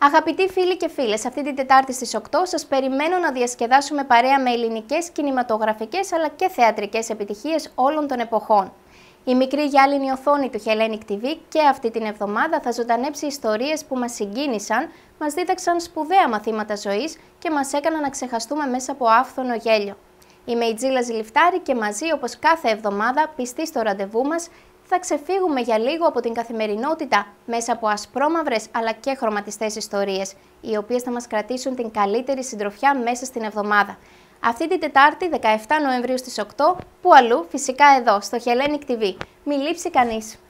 Αγαπητοί φίλοι και φίλες, αυτή την Τετάρτη στις 8 σας περιμένω να διασκεδάσουμε παρέα με ελληνικές κινηματογραφικές αλλά και θεατρικές επιτυχίες όλων των εποχών. Η μικρή γυάλινη οθόνη του Hellenic TV και αυτή την εβδομάδα θα ζωντανέψει ιστορίες που μας συγκίνησαν, μας δίδαξαν σπουδαία μαθήματα ζωής και μας έκαναν να ξεχαστούμε μέσα από άφθονο γέλιο. Είμαι η Τζίλα Ζηλιφτάρη και μαζί, όπως κάθε εβδομάδα, πιστοί στο ραντεβού μας, θα ξεφύγουμε για λίγο από την καθημερινότητα μέσα από ασπρόμαυρες αλλά και χρωματιστές ιστορίες, οι οποίες θα μας κρατήσουν την καλύτερη συντροφιά μέσα στην εβδομάδα. Αυτή την Τετάρτη, 17 Νοεμβρίου στις 8, που αλλού, φυσικά εδώ, στο Hellenic TV. Μη λείψει κανείς.